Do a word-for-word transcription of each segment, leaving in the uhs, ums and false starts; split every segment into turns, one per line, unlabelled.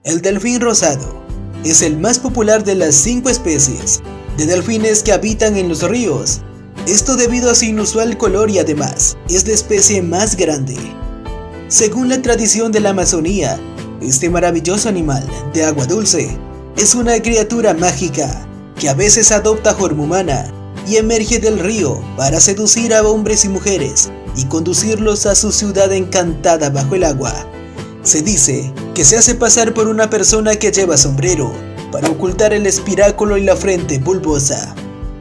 El delfín rosado es el más popular de las cinco especies de delfines que habitan en los ríos. Esto debido a su inusual color y además es la especie más grande. Según la tradición de la Amazonía, este maravilloso animal de agua dulce es una criatura mágica que a veces adopta forma humana y emerge del río para seducir a hombres y mujeres y conducirlos a su ciudad encantada bajo el agua. Se dice que se hace pasar por una persona que lleva sombrero para ocultar el espiráculo y la frente bulbosa.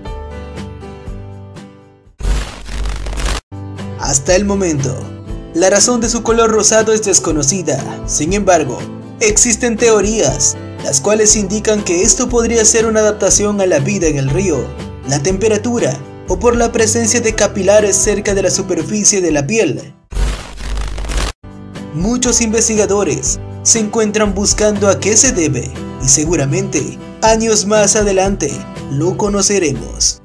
Hasta el momento, la razón de su color rosado es desconocida. Sin embargo, existen teorías, las cuales indican que esto podría ser una adaptación a la vida en el río, la temperatura o por la presencia de capilares cerca de la superficie de la piel. Muchos investigadores se encuentran buscando a qué se debe y seguramente años más adelante lo conoceremos.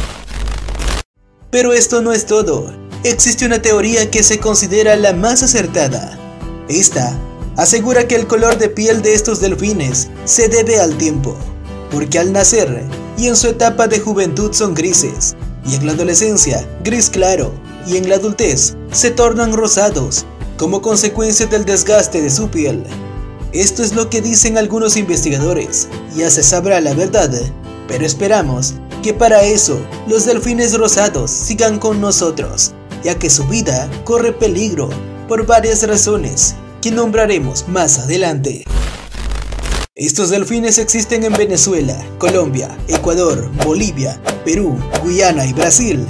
Pero esto no es todo. Existe una teoría que se considera la más acertada. Esta asegura que el color de piel de estos delfines se debe al tiempo, porque al nacer y en su etapa de juventud son grises, y en la adolescencia gris claro, y en la adultez se tornan rosados como consecuencia del desgaste de su piel. Esto es lo que dicen algunos investigadores, ya se sabrá la verdad, pero esperamos que para eso los delfines rosados sigan con nosotros, ya que su vida corre peligro por varias razones que nombraremos más adelante. Estos delfines existen en Venezuela, Colombia, Ecuador, Bolivia, Perú, Guyana y Brasil.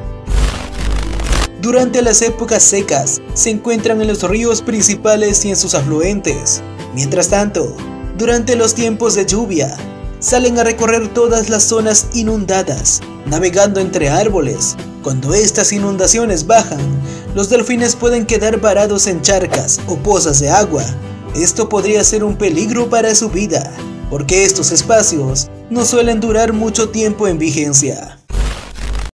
Durante las épocas secas se encuentran en los ríos principales y en sus afluentes. Mientras tanto, durante los tiempos de lluvia, salen a recorrer todas las zonas inundadas, navegando entre árboles. Cuando estas inundaciones bajan, los delfines pueden quedar varados en charcas o pozas de agua. Esto podría ser un peligro para su vida, porque estos espacios no suelen durar mucho tiempo en vigencia.